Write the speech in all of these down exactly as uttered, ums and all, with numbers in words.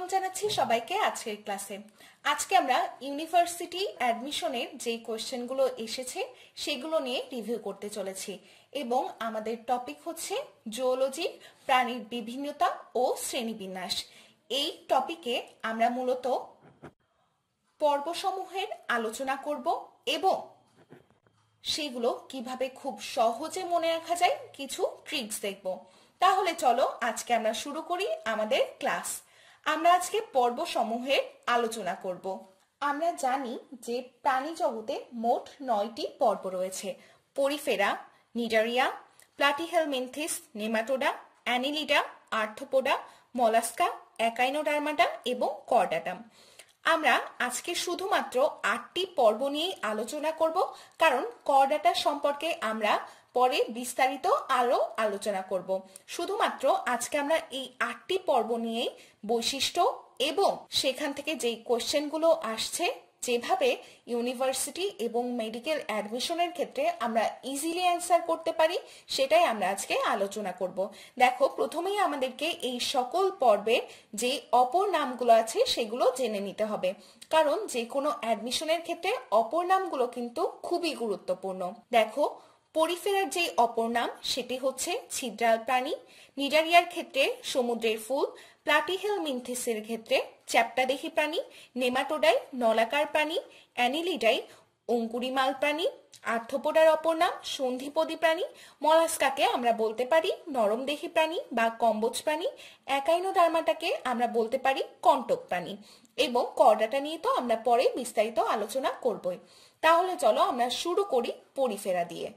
Welcome জানাচ্ছি সবাইকে আজকের ক্লাসে। আজকে আমরা ইউনিভার্সিটি অ্যাডমিশনের যে কোশ্চেনগুলো এসেছে সেগুলো নিয়ে রিভিউ করতে চলেছি এবং আমাদের টপিক হচ্ছে জুওলজি, প্রাণীর বিভিন্নতা ও শ্রেণীবিন্যাস। এই টপিকে আমরা মূলত পর্বসমূহের আলোচনা করব এবং সেগুলো কিভাবে খুব সহজে মনে রাখা যায় কিছু ট্রিক্স দেখব। তাহলে চলো আজকে আমরা শুরু করি আমাদের ক্লাস। আমরা আজকে পর্ব সমূহের আলোচনা করব। আমরা জানি যে প্রাণী জগতে মোট নয়টি পর্ব রয়েছে: Porifera, Cnidaria, Platyhelminthes, Nematoda, Annelida, Arthropoda, Mollusca, Echinodermata এবং কর্ডাটাম। আমরা আজকে শুধুমাত্র আটটি পর্ব নিয়ে আলোচনা করব, কারণ কর্ডাটা সম্পর্কে আমরা পরে বিস্তারিত আরো আলোচনা করব। শুধুমাত্র আজকে আমরা এই আটটি পর্ব নিয়ে বৈশিষ্ট্য এবং সেখান থেকে যেই কোশ্চেনগুলো আসছে, যেভাবে ইউনিভার্সিটি এবং মেডিকেল অ্যাডমিশনের ক্ষেত্রে আমরা ইজিলি অ্যান্সার করতে পারি, সেটাই আমরা আজকে আলোচনা করব। দেখো, প্রথমেই আমাদেরকে এই সকল পর্বের যে অপর নামগুলো আছে সেগুলো জেনে নিতে হবে, কারণ যে কোনো অ্যাডমিশনের ক্ষেত্রে অপর নামগুলো কিন্তু খুবই গুরুত্বপূর্ণ। দেখো, পরিফেরার যে অপর নাম সেটি হচ্ছে ছিদ্রাল প্রাণী, নিডারিয়ার ক্ষেত্রে সমুদ্রের ফুল, প্লাটিহেলমিনথিসের ক্ষেত্রে চ্যাপ্টাদেহী প্রাণী, নেমাটোডাই নলাকার প্রাণী, অ্যানিলিডাই অঙ্কুরিমাল প্রাণী, আর্থ্রোপোডার অপর নাম সন্ধিপদী প্রাণী, মলাস্কাকে আমরা বলতে পারি নরমদেহী প্রাণী বা কম্বোজ প্রাণী, একাইনোডার্মাটাকে আমরা বলতে পারি কন্টক প্রাণী এবং কর্ডাটা নিয়ে তো আমরা পরে বিস্তারিত আলোচনা করবই। তাহলে চলো আমরা শুরু করি পরিফেরা দিয়ে।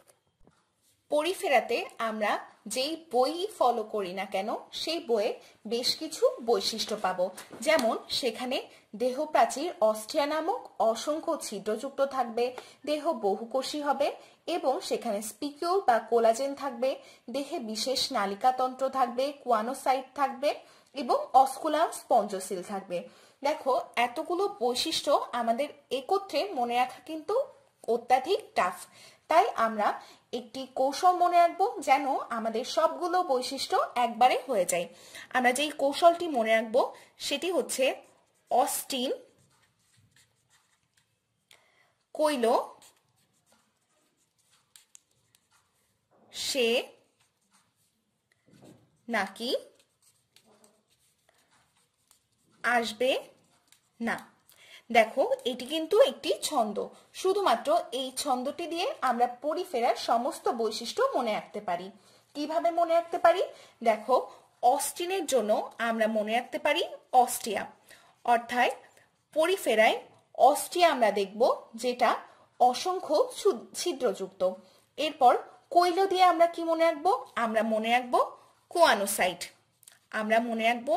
পরিফেরাতে আমরা যেই বই ফলো করি না কেন সেই বইয়ে বেশ কিছু বৈশিষ্ট্য পাবো। যেমন সেখানে দেহ প্রাচীর অস্টিয়া নামক অসংখ্য ছিদ্রযুক্ত থাকবে, দেহ বহুকোষী হবে এবং সেখানে স্পিকিউল বা কোলাজেন থাকবে, দেহে বিশেষ নালিকাতন্ত্র থাকবে, কুয়ানোসাইট থাকবে এবং অস্কুলার স্পঞ্জোসিল থাকবে। দেখো, এতগুলো বৈশিষ্ট্য আমাদের একত্রে মনে রাখা কিন্তু অত্যাধিক টাফ, তাই আমরা একটি কৌশল মনে রাখবো যেন আমাদের সবগুলো বৈশিষ্ট্য একবারে হয়ে যায়। আমরা যেই কৌশলটি মনে রাখবো সেটি হচ্ছে অস্টিন, কইল, সে নাকি আসবে না। দেখো, এটি কিন্তু একটি ছন্দ। শুধুমাত্র এই ছন্দটি দিয়ে আমরা পরিফেরার সমস্ত বৈশিষ্ট্য মনে রাখতে পারি। কিভাবে মনে রাখতে পারি? দেখো, অস্টিনের জন্য আমরা মনে রাখতে পারি অস্টিয়া, অর্থাৎ পরিফেরায় অস্টিয়া আমরা দেখব যেটা অসংখ্য ছিদ্রযুক্ত। এরপর কৈল দিয়ে আমরা কি মনে রাখবো? আমরা মনে রাখবো কুয়ানোসাইট। আমরা মনে রাখবো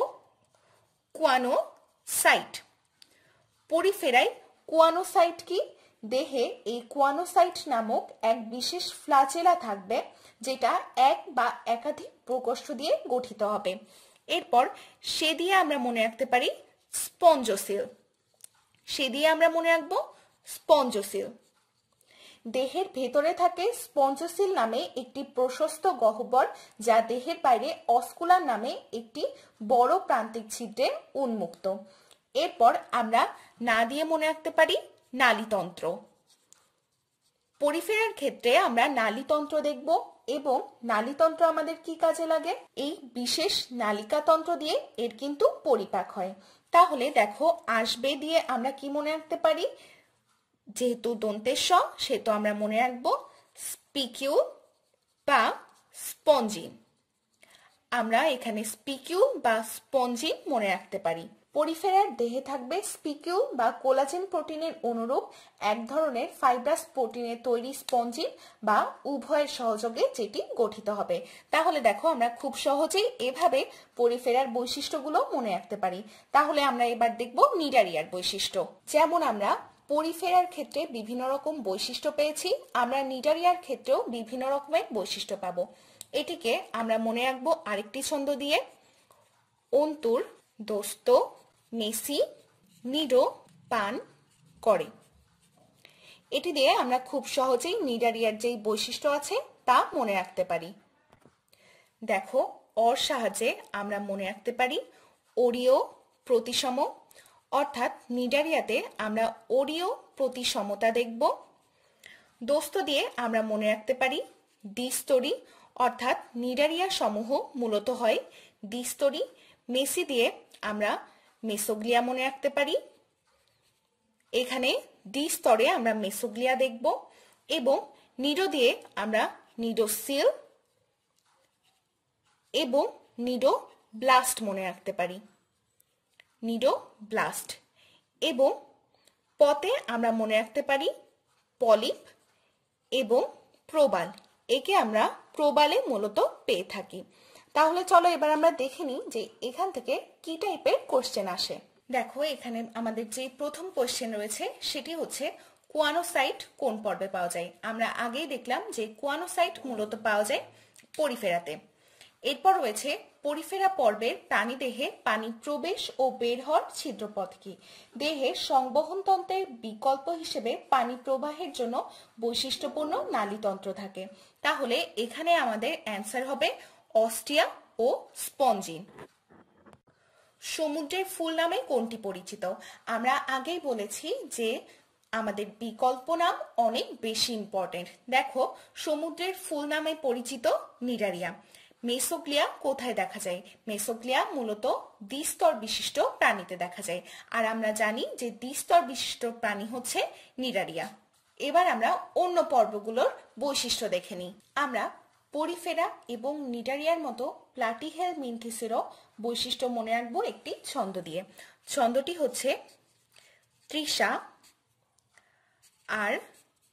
কুয়ানোসাইট। পরিফেরায় কুয়ানোসাইট কি? দেহে এই কুয়ানোসাইট নামক এক বিশেষ ফ্লাজেলা থাকবে যেটা এক বা একাধিক প্রকোষ্ঠ দিয়ে গঠিত হবে। এরপর সে দিয়ে আমরা মনে রাখতে পারি স্পঞ্জোসিল। সে দিয়ে আমরা মনে রাখবো স্পঞ্জোসিল। দেহের ভেতরে থাকে স্পঞ্জোসিল নামে একটি প্রশস্ত গহ্বর, যা দেহের বাইরে অস্কুলার নামে একটি বড় প্রান্তিক ছিদ্রে উন্মুক্ত। এরপর আমরা না দিয়ে মনে রাখতে পারি নালীতন্ত্র। পরিফেরার ক্ষেত্রে আমরা নালীতন্ত্র দেখব এবং নালীতন্ত্র আমাদের কি কাজে লাগে? এই বিশেষ নালিকাতন্ত্র দিয়ে এর কিন্তু পরিপাক হয়। তাহলে দেখো, আসবে দিয়ে আমরা কি মনে রাখতে পারি? যেহেতু দন্তের স, সেহেতু আমরা মনে রাখবো স্পিকিউল বা স্পঞ্জিন। আমরা এখানে স্পিকিউল বা স্পঞ্জিন মনে রাখতে পারি। পরিফেরার দেহে থাকবে স্পিকিউল বা কোলাজেন প্রোটিনের অনুরূপ এক ধরনের ফাইব্রাস প্রোটিনের তৈরি স্পঞ্জিন বা উভয়ের সহযোগে যেটি গঠিত হবে। তাহলে দেখো, আমরা খুব সহজেই এভাবে পরিফেরার বৈশিষ্ট্যগুলো মনে রাখতে পারি। তাহলে আমরা এবার দেখব নিডারিয়ার বৈশিষ্ট্য। যেমন আমরা পরিফেরার ক্ষেত্রে বিভিন্ন রকম বৈশিষ্ট্য পেয়েছি, আমরা নিডারিয়ার ক্ষেত্রেও বিভিন্ন রকমের বৈশিষ্ট্য পাবো। এটিকে আমরা মনে রাখবো আরেকটি ছন্দ দিয়ে, অন্তুর দোস্ত মেসি নিডো পান করে। এটি দিয়ে আমরা খুব সহজেই নিডারিয়ার যেই বৈশিষ্ট্য আছে তা মনে রাখতে পারি। দেখো, অর সাহায্যে আমরা মনে রাখতে পারি ওরিও প্রতিসম, অর্থাৎ নিডারিয়াতে আমরা ওরিও প্রতিসমতা দেখব। দোস্ত দিয়ে আমরা মনে রাখতে পারি দ্বিস্তরী, অর্থাৎ নিডারিয়া সমূহ মূলত হয় দ্বিস্তরী। মেসি দিয়ে আমরা মেসোগ্লিয়া মনে রাখতে পারি। এখানে দ্বিস্তরে আমরা মেসোগ্লিয়া দেখব এবং নিডো দিয়ে আমরা নিডোসিল এবং নিডো ব্লাস্ট মনে রাখতে পারি, নিডো ব্লাস্ট। এবং পতে আমরা মনে রাখতে পারি পলিপ এবং প্রবাল, একে আমরা প্রবালে মূলত পেয়ে থাকি। তাহলে চলো এবার আমরা দেখে নিই যে এখান থেকে কি টাইপের কোশ্চেন আসে। দেখো এখানে আমাদের যে প্রথম কোশ্চেন রয়েছে সেটি হচ্ছে কুয়ানোসাইট কোন পর্বে পাওয়া যায়। আমরা আগেই দেখলাম যে কুয়ানোসাইট মূলত পাওয়া যায় পরিফেরাতে। এরপর রয়েছে পরিফেরা পর্বের প্রাণীদেহে পানি প্রবেশ ও বের হওয়ার ছিদ্রপথ কি। দেহে সংবহনতন্ত্রের বিকল্প হিসেবে পানি প্রবাহের জন্য বৈশিষ্ট্যপূর্ণ নালীতন্ত্র থাকে। তাহলে এখানে আমাদের অ্যান্সার হবে অস্টিয়া ও স্পঞ্জিন। সমুদ্রের ফুল নামে কোনটি পরিচিত। আমরা আগেই বলেছি যে আমাদের বিকল্প নাম অনেক বেশি ইম্পর্টেন্ট। দেখো সমুদ্রের ফুল নামে পরিচিত নিডারিয়া। মেসোগ্লিয়া কোথায় দেখা যায়। মেসোগ্লিয়া মূলত দ্বিস্তর বিশিষ্ট প্রাণীতে দেখা যায়, আর আমরা জানি যে দ্বিস্তর বিশিষ্ট প্রাণী হচ্ছে নিডারিয়া। এবার আমরা অন্য পর্বগুলোর বৈশিষ্ট্য দেখে নিই। আমরা পরিফেরা এবং নিডারিয়ার মতো প্লাটিহেলমিনথিসেরও বৈশিষ্ট্য মনে রাখবো একটি ছন্দ দিয়ে। ছন্দটি হচ্ছে তৃষা আর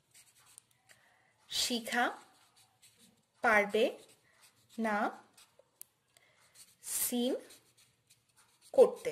শিখা পারবে না সিন করতে।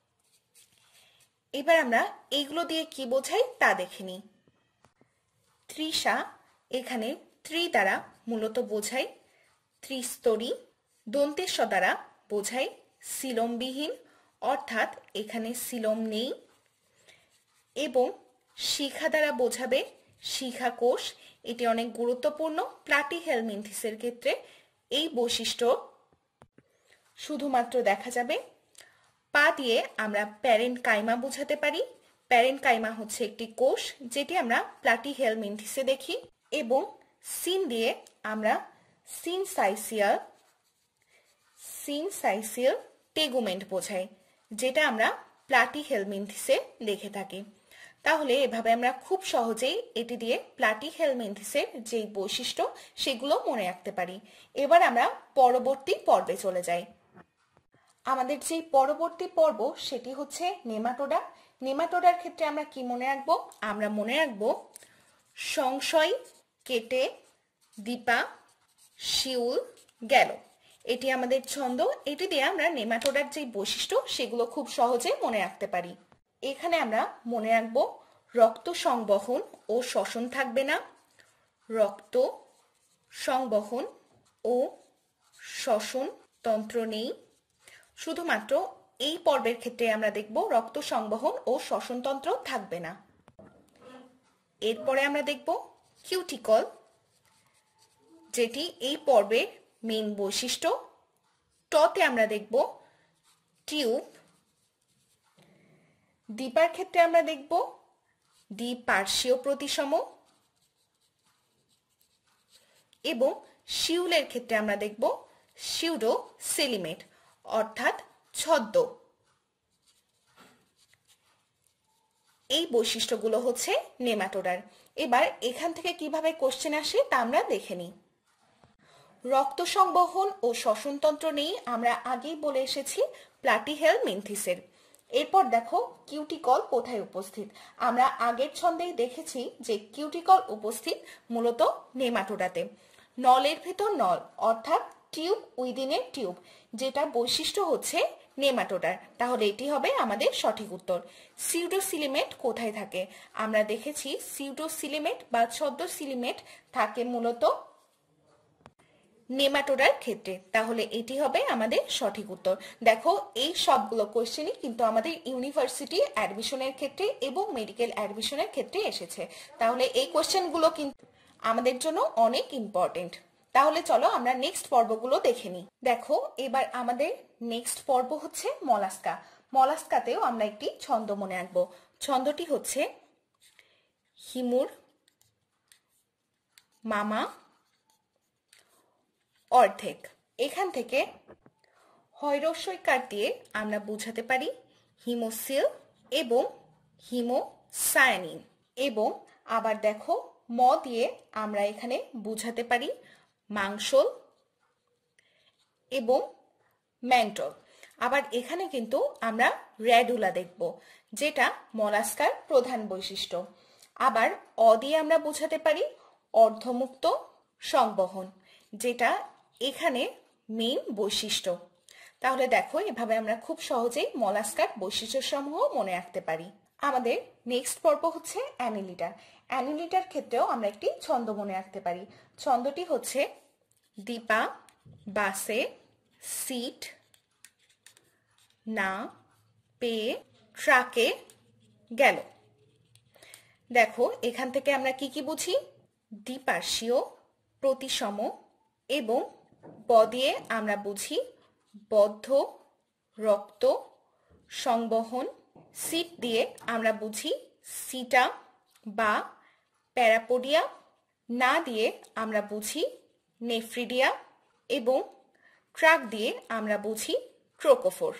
এবার আমরা এইগুলো দিয়ে কি বোঝাই তা দেখে নিই। তৃষা এখানে ত্রি দ্বারা মূলত বোঝাই ত্রিস্তরী, দন্তেশ্ব দ্বারা বোঝাই সিলমবিহীন, অর্থাৎ এখানে সিলম নেই, এবং শিখা দ্বারা বোঝাবে শিখা কোষ। এটি অনেক গুরুত্বপূর্ণ প্লাটিহেলমিনথিসের ক্ষেত্রে। এই বৈশিষ্ট্য শুধুমাত্র দেখা যাবে। পা দিয়ে আমরা প্যারেন্ট কাইমা বোঝাতে পারি। প্যারেন্ট কাইমা হচ্ছে একটি কোষ যেটি আমরা প্লাটিহেলমিনথিসে দেখি, এবং সিন দিয়ে আমরা সিনসাইসিয়াল সিনসাইসিয়াল টেগুমেন্ট বোঝাই, যেটা আমরা প্লাটিহেলমিনথিসে দেখে থাকি। তাহলে এভাবে আমরা খুব সহজেই এটি দিয়ে প্লাটিহেলমিনথিসের যে বৈশিষ্ট্য সেগুলো মনে রাখতে পারি। এবার আমরা পরবর্তী পর্বে চলে যাই। আমাদের যে পরবর্তী পর্ব সেটি হচ্ছে নেমাটোডা। নেমাটোডার ক্ষেত্রে আমরা কি মনে রাখবো। আমরা মনে রাখবো সংশয়, কেটে, দীপা, শিউল, গেল। এটি আমাদের ছন্দ। এটি দিয়ে আমরা নেমাটোডার যে বৈশিষ্ট্য সেগুলো খুব সহজে মনে রাখতে পারি। এখানে আমরা মনে রাখবো রক্ত সংবহন ও শ্বসন থাকবে না। রক্ত সংবহন ও শ্বসন তন্ত্র নেই। শুধুমাত্র এই পর্বের ক্ষেত্রে আমরা দেখব রক্ত সংবহন ও শ্বসনতন্ত্র থাকবে না। এরপরে আমরা দেখব কিউটিকল, যেটি এই পর্বের মেইন বৈশিষ্ট্য। টতে আমরা দেখব টিউব। দীপার ক্ষেত্রে আমরা দেখব দ্বিপার্শ্বীয় প্রতিসম, এবং শিউলের ক্ষেত্রে আমরা দেখব সিউডো সেলিমেট, অর্থাৎ ছদ্ম। এই বৈশিষ্ট্যগুলো হচ্ছে নেমাটোডার। এবার এখান থেকে কিভাবে কোশ্চেন আসে তা আমরা দেখে নিই। রক্ত সংবহন ও শ্বসনতন্ত্র নেই আমরা আগেই বলে এসেছি প্লাটিহেলমিনথিসের। এরপর দেখো কিউটিকল কোথায় উপস্থিত। আমরা আগের ছন্দেই দেখেছি যে কিউটিকল উপস্থিত মূলত নেমাটোডাতে। নলের ভেতর নল, অর্থাৎ টিউব উইদিনে টিউব, যেটা বৈশিষ্ট্য হচ্ছে নেমাটোডার। তাহলে এটি হবে আমাদের সঠিক উত্তর। সিউডোসিলিমেট কোথায় থাকে। আমরা দেখেছি সিউডোসিলিমেট বা ছদ্মসিলিমেট থাকে মূলত নেমাটোডার ক্ষেত্রে। তাহলে এটি হবে আমাদের সঠিক উত্তর। দেখো এই সবগুলো কোশ্চেনই কিন্তু আমাদের ইউনিভার্সিটি অ্যাডমিশনের ক্ষেত্রে এবং মেডিকেল অ্যাডমিশনের ক্ষেত্রে এসেছে। তাহলে এই কোশ্চেনগুলো কিন্তু আমাদের জন্য অনেক ইম্পর্টেন্ট। তাহলে চলো আমরা নেক্সট পর্বগুলো দেখে নিই। দেখো এবার আমাদের নেক্সট পর্ব হচ্ছে মলাস্কা। মলাস্কাতেও আমরা একটি ছন্দ মনে রাখবো। ছন্দটি হচ্ছে হিমুর মামা অর্ধেক। এখান থেকে হয়রস্বইকার দিয়ে আমরা বোঝাতে পারি হিমোসিল এবং হিমোসায়ানিন। এবং আবার দেখো ম দিয়ে আমরা এখানে বোঝাতে পারি মাংসল এবং ম্যান্টল। আবার এখানে কিন্তু আমরা র্যাডুলা দেখব, যেটা মলাস্কার প্রধান বৈশিষ্ট্য। আবার অ দিয়ে আমরা বোঝাতে পারি অর্ধমুক্ত সংবহন, যেটা এখানে মেইন বৈশিষ্ট্য। তাহলে দেখো এভাবে আমরা খুব সহজেই মলাস্কার বৈশিষ্ট্যসমূহ মনে রাখতে পারি। আমাদের নেক্সট পর্ব হচ্ছে অ্যানিলিডার। অ্যানিলিডার ক্ষেত্রেও আমরা একটি ছন্দ মনে রাখতে পারি। ছন্দটি হচ্ছে দীপা বাসে সিট না পেয়ে ট্রাকে গেল। দেখো এখান থেকে আমরা কি কি বুঝি? দ্বিপার্শ্বীয় প্রতিসম এবং ব দিয়ে আমরা বুঝি বদ্ধ রক্ত সংবহন। সিট দিয়ে আমরা বুঝি সিটা বা প্যারাপোডিয়া। না দিয়ে আমরা বুঝি নেফ্রিডিয়া এবং ট্রাক দিয়ে আমরা বুঝি ট্রোকোফোর।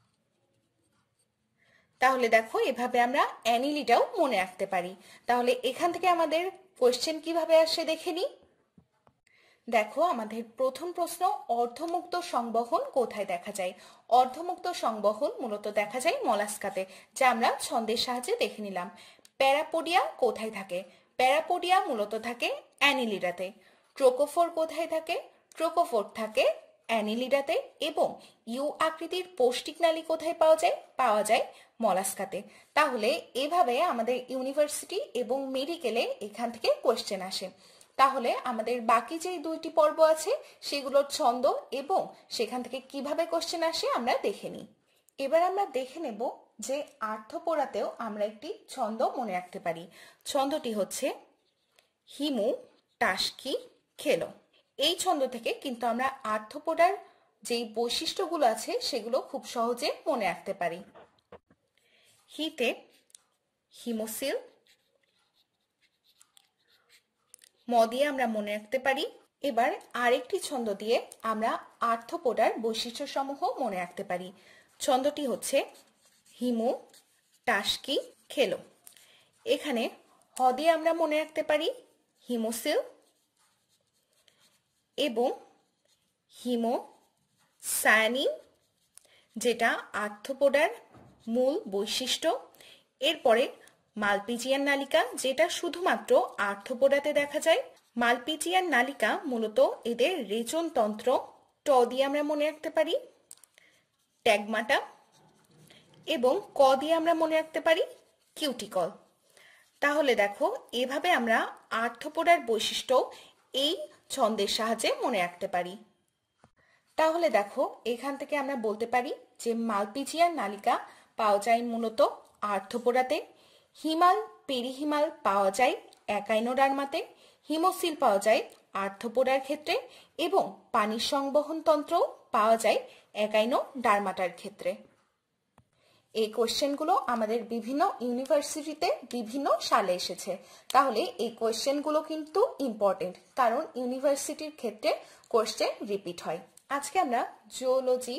তাহলে দেখো এভাবে আমরা অ্যানিলিডাও মনে রাখতে পারি। তাহলে এখান থেকে আমাদের কোশ্চেন কিভাবে আসে দেখে নিই। দেখো আমাদের প্রথম প্রশ্ন, অর্ধমুক্ত সংবহন কোথায় দেখা যায়? অর্ধমুক্ত সংবহন মূলত দেখা যায় মলাস্কাতে, যা আমরা ছন্দের সাহায্যে দেখে নিলাম। প্যারাপোডিয়া কোথায় থাকে? প্যারাপোডিয়া মূলত থাকে অ্যানিলিডাতে। ট্রোকোফোর কোথায় থাকে? ট্রোকোফোর থাকে অ্যানিলিডাতে। এবং ইউ আকৃতির পৌষ্টিক নালী কোথায় পাওয়া যায়? পাওয়া যায় মলাস্কাতে। তাহলে এভাবে আমাদের ইউনিভার্সিটি এবং মেডিকেলে এখান থেকে কোয়েশ্চেন আসে। তাহলে আমাদের বাকি যে দুইটি পর্ব আছে সেগুলোর ছন্দ এবং সেখান থেকে কিভাবে কোশ্চেন আসে আমরা দেখে নিই। এবার আমরা দেখে নেব যে আর্থপোড়াতেও আমরা একটি ছন্দ মনে রাখতে পারি। ছন্দটি হচ্ছে হিমু টাস্কি খেলো। এই ছন্দ থেকে কিন্তু আমরা আর্থপোড়ার যেই বৈশিষ্ট্যগুলো আছে সেগুলো খুব সহজে মনে রাখতে পারি। হিতে হিমোসিল, ম দিয়ে আমরা মনে রাখতে পারি। এবার আরেকটি ছন্দ দিয়ে আমরা আর্থপোডার বৈশিষ্ট্য সমূহ মনে রাখতে পারি। ছন্দটি হচ্ছে হিমু টাস্কি খেলো। এখানে হ দিয়ে আমরা মনে রাখতে পারি হিমোসিল এবং হিমোসায়ানিন, যেটা আর্থপোডার মূল বৈশিষ্ট্য। এরপরে মালপিজিয়ান নালিকা, যেটা শুধুমাত্র আর্থপোডাতে দেখা যায়। মালপিজিয়ান নালিকা মূলত এদের রেচনতন্ত্র। ট দিয়ে আমরা মনে রাখতে পারি ট্যাগমাটা এবং ক দিয়ে আমরা মনে রাখতে পারি কিউটিকল। তাহলে দেখো এভাবে আমরা আর্থপোডার বৈশিষ্ট্য এই ছন্দের সাহায্যে মনে রাখতে পারি। তাহলে দেখো এখান থেকে আমরা বলতে পারি যে মালপিজিয়ান নালিকা পাওয়া যায় মূলত আর্থপোডাতে। হিমাল পেরিহিমাল পাওয়া যায় একাইনোডার্মাতে। হিমোসিল পাওয়া যায় আর্থপোডার ক্ষেত্রে এবং পানির সংবহন তন্ত্রও পাওয়া যায় একাইনোডার্মাটার ক্ষেত্রে। এই কোশ্চেনগুলো আমাদের বিভিন্ন ইউনিভার্সিটিতে বিভিন্ন সালে এসেছে। তাহলে এই কোশ্চেনগুলো কিন্তু ইম্পর্টেন্ট, কারণ ইউনিভার্সিটির ক্ষেত্রে কোশ্চেন রিপিট হয়। আজকে আমরা জুওলজি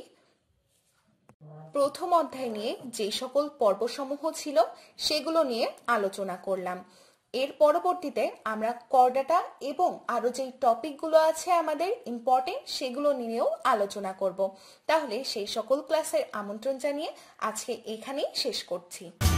প্রথম অধ্যায় নিয়ে যে সকল পর্বসমূহ ছিল সেগুলো নিয়ে আলোচনা করলাম। এর পরবর্তীতে আমরা করডাটা এবং আরো যেই টপিকগুলো আছে আমাদের ইম্পর্টেন্ট সেগুলো নিয়েও আলোচনা করব। তাহলে সেই সকল ক্লাসের আমন্ত্রণ জানিয়ে আজকে এখানেই শেষ করছি।